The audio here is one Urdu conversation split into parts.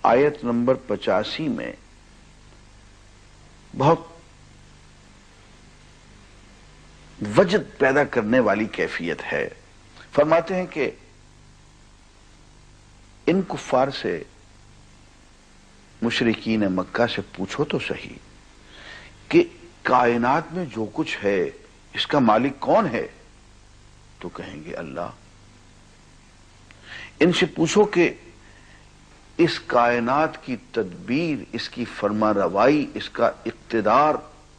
آیت نمبر 85 میں بہت وجد پیدا کرنے والی کیفیت ہے. فرماتے ہیں کہ ان کفار سے، مشرکین مکہ سے پوچھو تو صحیح کہ کائنات میں جو کچھ ہے اس کا مالک کون ہے؟ تو کہیں گے اللہ. ان سے پوچھو کہ اس کائنات کی تدبیر، اس کی فرما روائی، اس کا اقتدار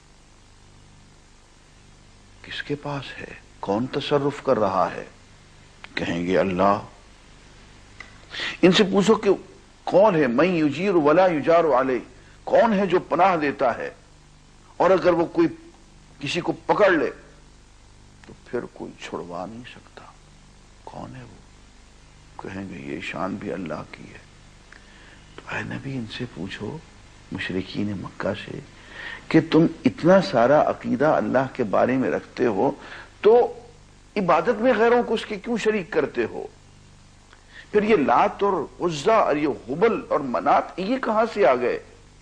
کس کے پاس ہے؟ کون تصرف کر رہا ہے؟ کہیں گے اللہ. ان سے پوچھو کہ کون ہے من یجیر ولا یجار علیہ، کون ہے جو پناہ دیتا ہے اور اگر وہ کوئی کسی کو پکڑ لے تو پھر کوئی چھڑوا نہیں سکتا؟ کون ہے وہ؟ کہیں گے یہ شان بھی اللہ کی ہے. تو اے نبی ان سے پوچھو، مشرکین مکہ سے، کہ تم اتنا سارا عقیدہ اللہ کے بارے میں رکھتے ہو تو عبادت میں غیروں کو اس کے کیوں شریک کرتے ہو؟ پھر یہ لات اور عزا اور یہ حبل اور منات یہ کہاں سے آ گئے؟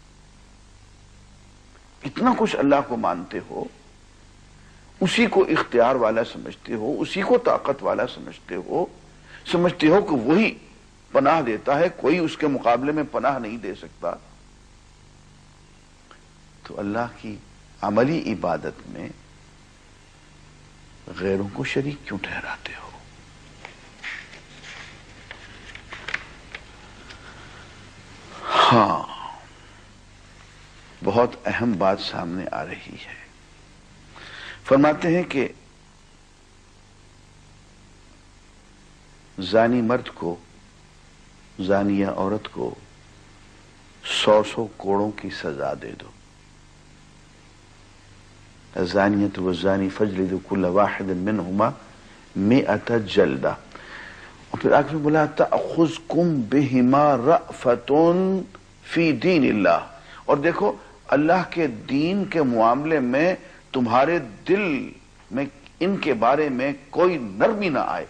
اتنا کچھ اللہ کو مانتے ہو، اسی کو اختیار والا سمجھتے ہو، اسی کو طاقت والا سمجھتے ہو کہ وہی پناہ دیتا ہے، کوئی اس کے مقابلے میں پناہ نہیں دے سکتا. تو اللہ کی عملی عبادت میں غیروں کو شریک کیوں ٹھہراتے ہو؟ ہاں، بہت اہم بات سامنے آ رہی ہے. فرماتے ہیں کہ زانی مرد کو، زانیہ عورت کو 100 کوڑوں کی سزا دے دو. الزانیۃ والزانی فاجلدوا کل واحد منہما 100 جلدہ. اور پھر آخر میں بولا تأخذکم بہما رأفۃ فی دین اللہ. اور دیکھو اللہ کے دین کے معاملے میں تمہارے دل میں ان کے بارے میں کوئی نرمی نہ آئے.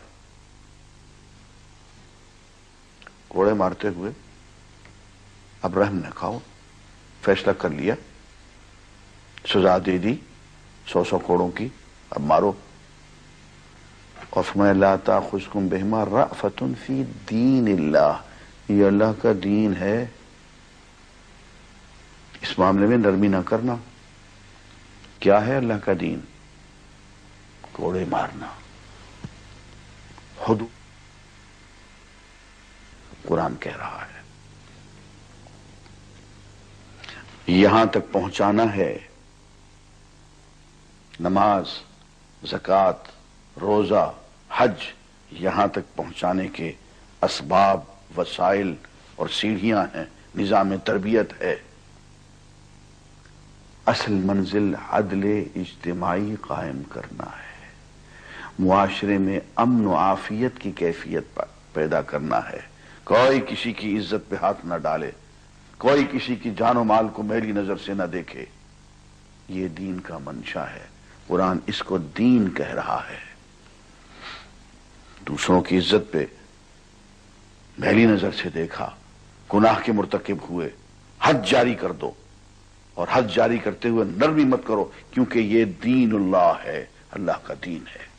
کوڑے مارتے ہوئے اب رحم نہ کھاؤ، فیصلہ کر لیا، سزا دے دی 100 کوڑوں کی، اب مارو. اور فرمایا لا تأخذکم بہما رأفۃ فی دین اللہ، یہ اللہ کا دین ہے، اس معاملے میں نرمی نہ کرنا. کیا ہے اللہ کا دین؟ کوڑے مارنا. حدود قرآن کہہ رہا ہے. یہاں تک پہنچانا ہے نماز، زکوٰۃ، روزہ، حج، یہاں تک پہنچانے کے اسباب، وسائل اور سیڑھیاں ہیں، نظام تربیت ہے. اصل منزل عدل اجتماعی قائم کرنا ہے، معاشرے میں امن و عافیت کی کیفیت پیدا کرنا ہے. کوئی کسی کی عزت پہ ہاتھ نہ ڈالے، کوئی کسی کی جان و مال کو میلی نظر سے نہ دیکھے. یہ دین کا منشا ہے. قرآن اس کو دین کہہ رہا ہے. دوسروں کی عزت پہ میلی نظر سے دیکھا، گناہ کے مرتکب ہوئے، حد جاری کر دو. اور حد جاری کرتے ہوئے نرمی مت کرو، کیونکہ یہ دین اللہ ہے، اللہ کا دین ہے.